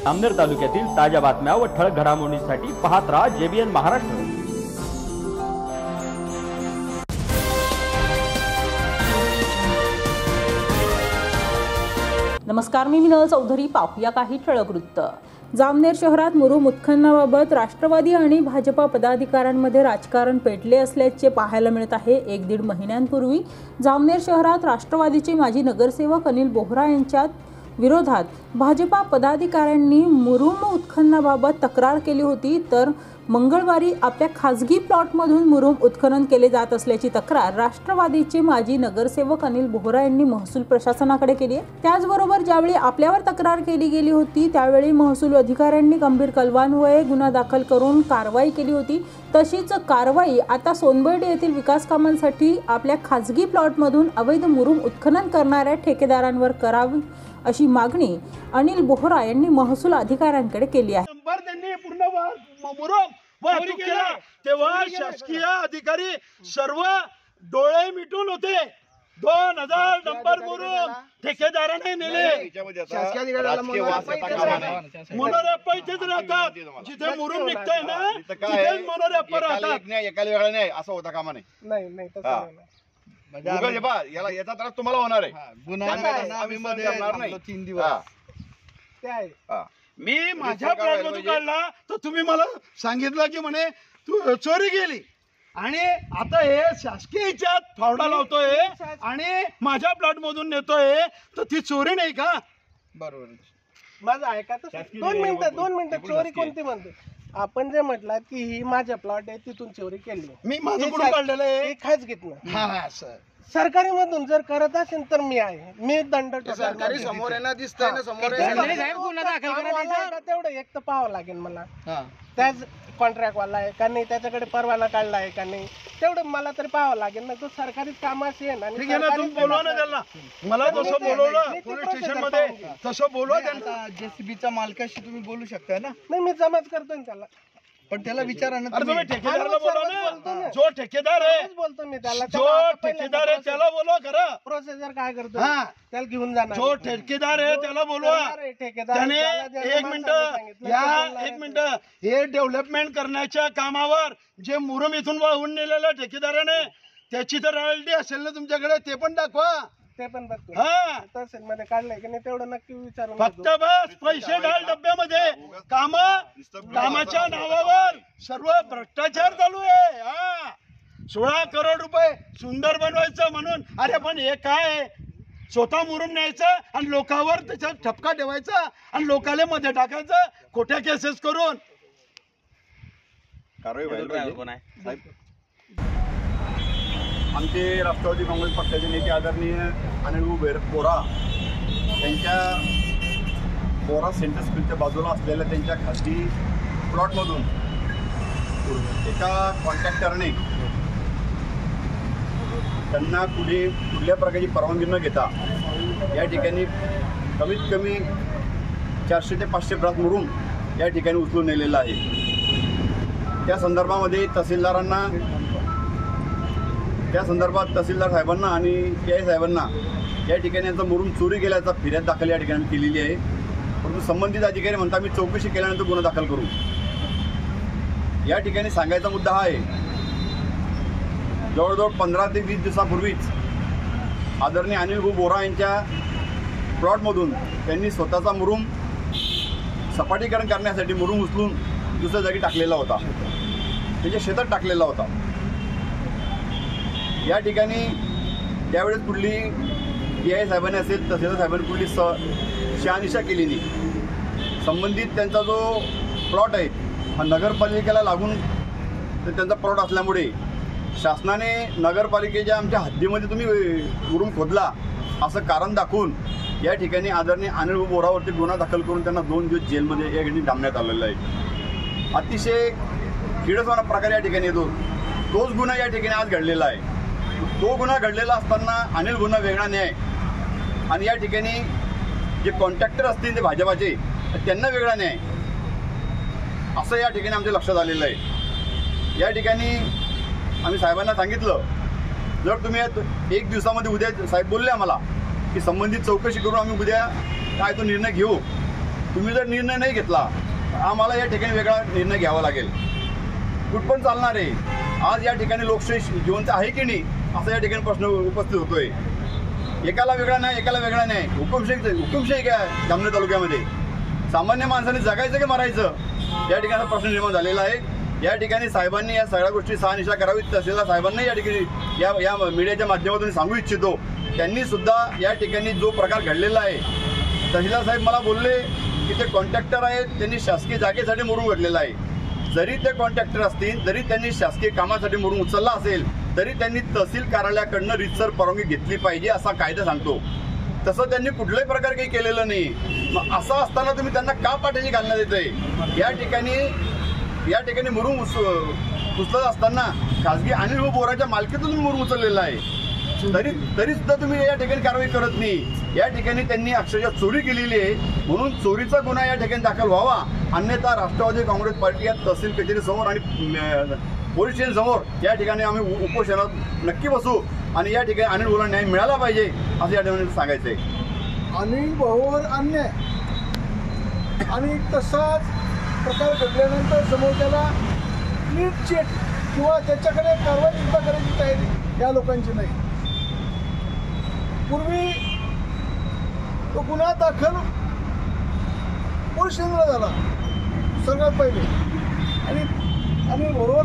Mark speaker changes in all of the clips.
Speaker 1: जामनेर तालुक्यातील ताज्या बातम्या व ठळक घडामोडींसाठी पाहत राहा JBN महाराष्ट्र।
Speaker 2: नमस्कार, मी मिनल चौधरी। पाहूया काही ठळक वृत्त। जामनेर शहरात मुरुम उत्खननाबाबत राष्ट्रवादी आणि भाजपा पदाधिकाऱ्यांमध्ये राजकारण पेटले असल्याचे पाहायला मिळत आहे। 1-1.5 महिन्यांपूर्वी जामनेर शहरात राष्ट्रवादीचे माजी नगरसेवक अनिल बोहरा यांच्या विरोधात भाजपा पदाधिकाऱ्यांनी मुरुम उत्खननाबाबत तक्रार केली होती, तर मंगळवारी आपल्या खासगी प्लॉटमधून मुरुम उत्खनन केले जात असल्याची तक्रार राष्ट्रवादीचे माजी नगरसेवक अनिल बोहरा यांनी महसूल प्रशासनाकडे केली आहे। त्याचबरोबर ज्यावेळी आपल्यावर तक्रार केली गेली होती त्यावेळी महसूल अधिकाऱ्यांनी गंभीर कलमान्वये गुन्हा दाखल करून कारवाई केली होती। तशीच कारवाई आता सोनबर्डी येथील विकास कामांसाठी आपल्या खासगी प्लॉटमधून अवैध मुरुम उत्खनन करणाऱ्या ठेकेदारांवर करावी अशी मागणी अनिल बोहरा यांनी महसूल अधिकाऱ्यांकडे केली आहे।
Speaker 3: तेव्हा शासकीय अधिकारी सर्व डोळे मिटून होते। 2000 नंबर मुरुम ठेकेदाराने नेले। मनोरप्पा इथेच राहतात, जिथे मुरुम निघतंय ना तिथेच मनोरप्पा राहतात।
Speaker 4: एकाला वेगळा नाही असं होता कामा नाही। याचा त्रास तुम्हाला होणार आहे। 3 दिवस
Speaker 3: मी माझ्या प्लॉट मधून काढला तर तुम्ही मला सांगितलं की म्हणे तू चोरी गेली, आणि आता हे शासकीय याच्यात फावडा लावतोय आणि माझ्या प्लॉट मधून नेतोय, तर ती चोरी नाही का?
Speaker 5: बरोबर, माझं ऐका तर 2 मिनिटं चोरी कोणती म्हणते? आपण जे म्हटलं की ही माझ्या प्लॉट आहे तिथून चोरी केली,
Speaker 3: मी माझं कुठून काढलेलं आहे?
Speaker 5: खाजगीतनं। हा सर, सरकारी मधून जर करत असेल तर मी आहे, मी दंड
Speaker 4: सरकारी समोर आहे ना, दिसतंय ना समोर।
Speaker 5: तेवढं एक तर पाहावं लागेल मला, त्याच कॉन्ट्रॅक्ट वाला आहे का नाही, त्याच्याकडे परवाना काढला आहे का नाही, तेवढं मला तरी पाहावं लागेल ना। तो सरकारी कामाशी आहे ना।
Speaker 3: तुम्ही बोलवा ना त्याला, मला जसं बोलवलं पोलीस स्टेशन मध्ये तसं बोलवा त्यांना।
Speaker 5: JCBच्या मालकाशी तुम्ही बोलू शकता ना? नाही, मी जमाच करतोय ना त्याला, पण त्याला विचारा ना
Speaker 3: तुम्ही ठेकेदाराला बोलवा ना। जो ठेकेदार आहे
Speaker 5: बोलतो मी त्याला,
Speaker 3: जो ठेकेदार आहे त्याला बोलवा। खरं
Speaker 5: प्रोसेसर काय करतो त्याला घेऊन जाणार।
Speaker 3: जो ठेकेदार आहे त्याला बोलवा। त्याने एक मिनिट हे डेव्हलपमेंट करण्याच्या कामावर जे मुरुम इथून वाहून नेलेलं ठेकेदाराने त्याची तर रॉयल्टी असेल ना तुमच्याकडे, ते पण दाखवा।
Speaker 5: ते पण बघतो तहसील मध्ये काढलंय की नाही तेवढं नक्की विचारून।
Speaker 3: फक्त बस पैसे डाल डब्यामध्ये, कामाच्या नावावर सर्व भ्रष्टाचार चालू आहे। 16 करोड रुपये सुंदर बनवायचं म्हणून, अरे पण हे काय? स्वतः मुरुम न्यायचं आणि लोकांवर त्याचा ठपका ठेवायचा आणि लोकांना मध्ये टाकायचं खोट्या केसेस करून।
Speaker 4: कारवाई व्हायला पाहिजे। आमचे राष्ट्रवादी काँग्रेस पक्षाचे नेते आदरणीय अनिल बोहरा यांच्या बोहरा सेंटर स्कूलच्या बाजूला असलेल्या त्यांच्या खासगी प्लॉटमधून एका कॉन्ट्रॅक्टरने त्यांना कुठल्या प्रकारची परवानगी न घेता या ठिकाणी कमीत कमी 400 ते 500 ब्रास मुरुम या ठिकाणी उचलून नेलेला आहे। त्या संदर्भामध्ये तहसीलदार साहेबांना आणि PI साहेबांना या ठिकाणी यांचा मुरुम चोरी केल्याचा फिर्याद दाखल या ठिकाणी केलेली आहे। परंतु संबंधित अधिकारी म्हणतात मी चौकशी केल्यानंतर गुन्हा दाखल करू। या ठिकाणी सांगायचा मुद्दा हा आहे, जवळजवळ 15 ते 20 दिवसापूर्वीच आदरणीय अनिल बोहरा यांच्या प्लॉटमधून त्यांनी स्वतःचा मुरुम सपाटीकरण करण्यासाठी मुरुम उचलून दुसऱ्या जागी टाकलेला होता, त्याच्या शेतात टाकलेला होता। या ठिकाणी त्यावेळेस कुठली PI साहेबांनी असेल तहसीलदार साहेबांनी कुठली शहानिशा केली नाही। संबंधित त्यांचा जो प्लॉट आहे हा नगरपालिकेला लागून तर त्यांचा प्लॉट असल्यामुळे शासनाने नगरपालिकेच्या आमच्या हद्दीमध्ये तुम्ही मुरुम खोदला असं कारण दाखवून या ठिकाणी आदरणीय अनिल बोहरावरती गुन्हा दाखल करून त्यांना 2 दिवस जेलमध्ये या ठिकाणी डांबण्यात आलेला आहे। अतिशय किळसवाना प्रकार या ठिकाणी येतो। तोच गुन्हा या ठिकाणी आज घडलेला आहे। तो गुन्हा घडलेला असताना अनिल गुन्हा वेगळा न्याय आणि या ठिकाणी जे कॉन्ट्रॅक्टर असतील ते भाजपाचे त्यांना वेगळा न्याय असं या ठिकाणी आमच्या लक्षात आलेलं आहे। या ठिकाणी आम्ही साहेबांना सांगितलं, जर तुम्ही 1 दिवसामध्ये उद्या साहेब बोलले आम्हाला की संबंधित चौकशी करून आम्ही उद्या काय तो निर्णय घेऊ, तुम्ही जर निर्णय नाही घेतला आम्हाला या ठिकाणी वेगळा निर्णय घ्यावा लागेल. कुठपण चालणार आहे. आज या ठिकाणी लोकशाही जिवंत आहे की नाही असा या ठिकाणी प्रश्न उपस्थित होतोय. एकाला वेगळा नाही, एकाला वेगळा नाही. हुकुमशाही काय जामनेर तालुक्यामध्ये? सामान्य माणसाने जगायचं की मरायचं या ठिकाणी प्रश्न निर्माण झालेला आहे. या ठिकाणी साहेबांनी या सगळ्या गोष्टी शहानिशा करावीत. तहसीलदार साहेबांना या ठिकाणी या मीडियाच्या माध्यमातून सांगू इच्छितो, त्यांनी सुद्धा या ठिकाणी जो प्रकार घडलेला आहे, तहसीलदार साहेब मला बोलले की ते कॉन्ट्रॅक्टर आहेत, त्यांनी शासकीय जागेसाठी मोडून घडलेला आहे. जरी ते कॉन्ट्रॅक्टर असतील, जरी त्यांनी शासकीय कामासाठी मोडून उचलला असेल, तरी त्यांनी तहसील कार्यालयाकडनं रीतसर परवानगी घेतली पाहिजे असा कायदा सांगतो. तसं त्यांनी कुठल्याही प्रकार काही केलेलं नाही. मग असं असताना तुम्ही त्यांना का पाठीशी घालण्यात येतंय? या ठिकाणी मुरुम उचलत असताना खासगी अनिल बोराच्या मालकीतून तुम्ही मुरुम उचललेला आहे, तरी सुद्धा तुम्ही या ठिकाणी कारवाई करत नाही. या ठिकाणी त्यांनी अक्षरशः चोरी केलेली आहे, म्हणून चोरीचा गुन्हा या ठिकाणी दाखल व्हावा. अन्यथा राष्ट्रवादी काँग्रेस पार्टी या तहसील कचेरीसमोर आणि पोलीस स्टेशन समोर या ठिकाणी आम्ही उपोषणात नक्की बसू आणि या ठिकाणी अनिल भाऊला न्याय मिळाला पाहिजे असं या ठिकाणी सांगायचंय.
Speaker 6: अनिल भाऊवर अन्याय आणि तसाच प्रकार घडल्यानंतर समोर त्याला क्लीन चिट किंवा त्याच्याकडे कारवाई सुद्धा करायची तयारी या लोकांची नाही. पूर्वी तो गुन्हा दाखल पोलीस स्टेशनला झाला सगळ्यात पहिले आणि बरोबर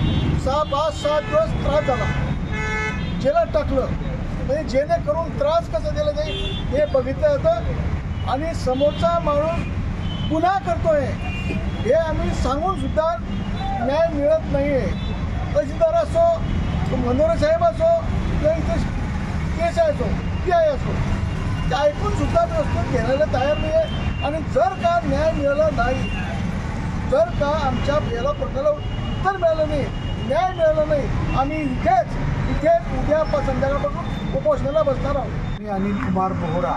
Speaker 6: 6-5-7 दिवस त्रास झाला, जेलात टाकलं. म्हणजे जेणेकरून त्रास कसा दिला जाईल हे बघितलं जातं आणि समोरचा माणूस गुन्हा करतोय हे आम्ही सांगून सुद्धा न्याय मिळत नाही आहे. तहसीलदार असो, मनोहर साहेब असो किंवा इथे केस असो, PI असो, ते ऐकून सुद्धा व्यवस्थित घेण्याला तयार नाही आहे. आणि जर का न्याय मिळाला नाही, जर का आमच्या याला प्रश्नाला उत्तर मिळालं नाही, न्याय मिळाला नाही, आम्ही इथेच उद्या संध्याकाळपासून उपोषणाला बसणार आहोत. मी अनिल कुमार बोहरा.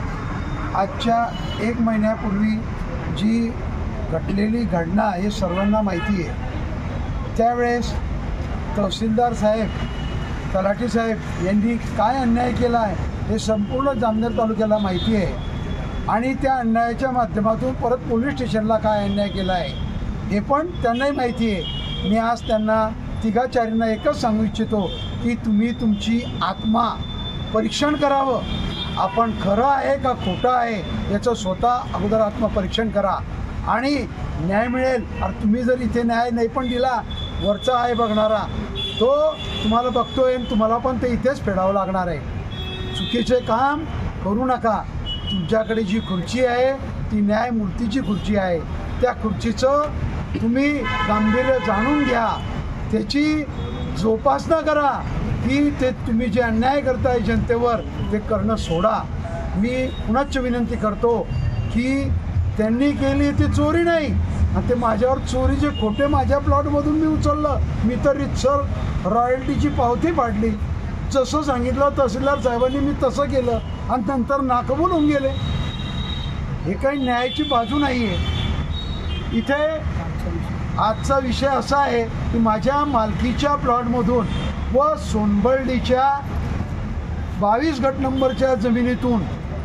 Speaker 6: आजच्या 1 महिन्यापूर्वी जी घडलेली घटना हे सर्वांना माहिती आहे. त्यावेळेस तहसीलदार साहेब, तलाठी साहेब यांनी काय अन्याय केला आहे हे संपूर्ण जामनेर तालुक्याला माहिती आहे आणि त्या अन्यायाच्या माध्यमातून परत पोलीस स्टेशनला काय अन्याय केला आहे हे पण त्यांनाही माहिती आहे. मी आज त्यांना तिघाचारींना एकच सांगू इच्छितो की तुम्ही तुमची आत्मा परीक्षण करावं. आपण खरं आहे का खोटं आहे याचं स्वतः अगोदर आत्मपरीक्षण करा आणि न्याय मिळेल. अरे तुम्ही जर इथे न्याय नाही पण दिला, वरचा आहे बघणारा तो तुम्हाला बघतोय आणि तुम्हाला पण ते इथेच फेडावं लागणार आहे. चुकीचे काम करू नका. तुमच्याकडे जी खुर्ची आहे ती न्यायमूर्तीची खुर्ची आहे. त्या खुर्चीचं तुम्ही गांभीर्य जाणून घ्या, त्याची जोपासना करा की ते तुम्ही जे अन्याय करताय जनतेवर ते करणं सोडा. मी पुनश्च विनंती करतो की त्यांनी केली ती चोरी नाही आणि ते माझ्यावर चोरीचे खोटे माझ्या प्लॉटमधून मी उचललं. मी तर रितसर रॉयल्टीची पावती पाडली. जसं सांगितलं तहसीलदार साहेबांनी मी तसं केलं आणि नंतर नाकबूल होऊन गेले. हे काही न्यायाची बाजू नाही आहे. इथे आजचा विषय असा आहे की माझ्या मालकीच्या प्लॉटमधून व सोनबर्डीच्या 22 गट नंबरच्या जमिनीतून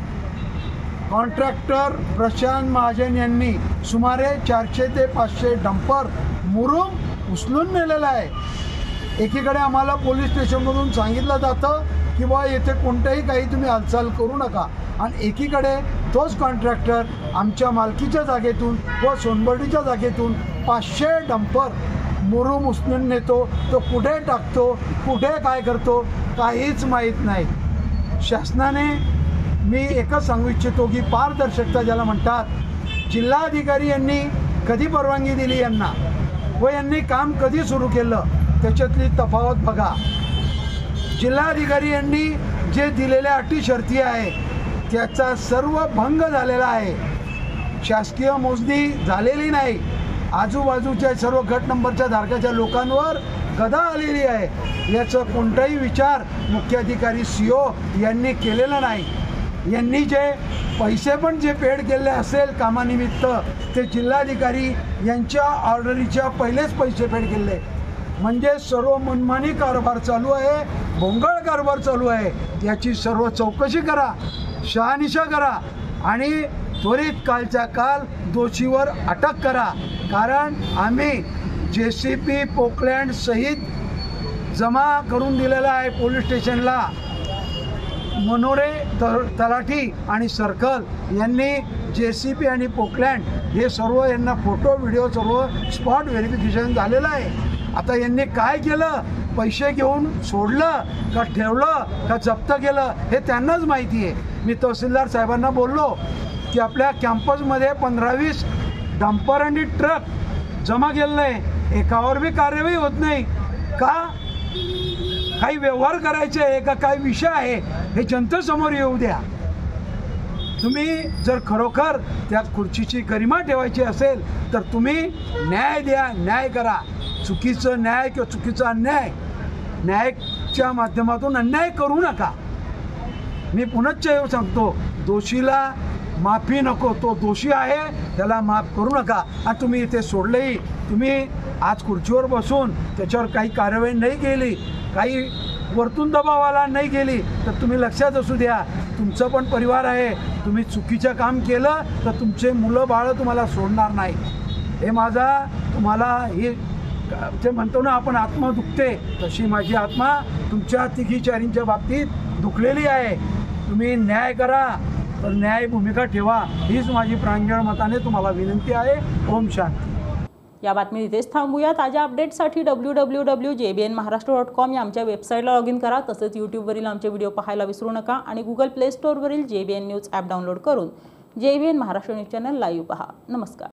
Speaker 6: कॉन्ट्रॅक्टर प्रशांत महाजन यांनी सुमारे 400 ते 500 डंपर मुरुम उचलून नेलेला आहे. एकीकडे आम्हाला पोलीस स्टेशनमधून सांगितलं जातं की बा येथे कोणत्याही काही तुम्ही हालचाल करू नका आणि एकीकडे तोच कॉन्ट्रॅक्टर आमच्या मालकीच्या जागेतून व सोनबर्डीच्या जागेतून 500 डंपर मुरुम उचलून नेतो. तो कुठे टाकतो, कुठे काय करतो काहीच माहीत नाही. शासनाने मी एकच सांगू इच्छितो की पारदर्शकता ज्याला म्हणतात, जिल्हाधिकारी यांनी कधी परवानगी दिली यांना व यांनी काम कधी सुरू केलं त्याच्यातली तफावत बघा. जिल्हाधिकारी यांनी जे दिलेल्या अटी शर्ती आहे त्याचा सर्व भंग झालेला आहे. शासकीय मोजणी झालेली नाही. आजूबाजूच्या सर्व गट नंबरच्या धारकाच्या लोकांवर गदा आलेली आहे. याचा कोणताही विचार मुख्याधिकारी CO यांनी केलेला नाही. यांनी जे पैसे पण जे पेड केले असेल कामानिमित्त ते जिल्हाधिकारी यांच्या ऑर्डरीच्या पहिलेच पैसे पेड केले. म्हणजे सर्व मनमानी कारभार चालू आहे, भोंगळ कारभार चालू आहे. याची सर्व चौकशी करा, शहानिशा करा आणि त्वरित कालच्या काल दोषीवर अटक करा, कारण आम्ही JCP पोकलँड सहित जमा करून दिलेला आहे पोलीस स्टेशनला. मनोरे तलाठी आणि सर्कल यांनी JCP आणि पोकलँड हे सर्व यांना फोटो व्हिडिओ सर्व स्पॉट व्हेरिफिकेशन झालेलं आहे. आता यांनी काय केलं, पैसे घेऊन सोडलं का ठेवलं का जप्त केलं हे त्यांनाच माहिती आहे. मी तहसीलदार साहेबांना बोललो की आपल्या कॅम्पसमध्ये 15-20 डंपर आणि ट्रक जमा केलं नाही, एकावर बी कार्यवाही होत नाही का? काही व्यवहार करायचे आहे का, काय विषय आहे हे जनतेसमोर येऊ द्या. तुम्ही जर खरोखर त्या खुर्चीची गरिमा ठेवायची असेल तर तुम्ही न्याय द्या, न्याय करा. चुकीचं न्याय किंवा चुकीचा अन्याय, न्यायाच्या माध्यमातून अन्याय करू नका. मी पुनश्च सांगतो, दोषीला माफी नको, तो दोषी आहे त्याला माफ करू नका. आणि तुम्ही इथे सोडलेही, तुम्ही आज खुर्चीवर बसून त्याच्यावर काही कार्यवाही नाही केली, काही वरतून दबावाला नाही केली तर तुम्ही लक्षात असू द्या, तुमचं पण परिवार आहे. तुम्ही चुकीचं काम केलं तर तुमचे मुलं बाळं तुम्हाला सोडणार नाही. हे माझा तुम्हाला हे जे म्हणतो ना आपण आत्मा दुखते, तशी माझी आत्मा तुमच्या तिघी-चारींच्या बाबतीत दुखलेली आहे. तुम्ही न्याय करा, तर न्याय भूमिका ठेवा, हीच माझी प्रांजळ मताने तुम्हाला विनंती आहे. ओम शांती.
Speaker 2: या बातमी इथेच थांबूया. ताज्या अपडेट्ससाठी www.jbnmaharashtra.com या आमच्या वेबसाईटला लॉग इन करा. तसंच यूट्यूबवरील आमचे व्हिडिओ पाहायला विसरू नका आणि गुगल प्ले स्टोअरवरील JBN न्यूज ॲप डाउनलोड करून JBN Maharashtra news channel live पहा. नमस्कार.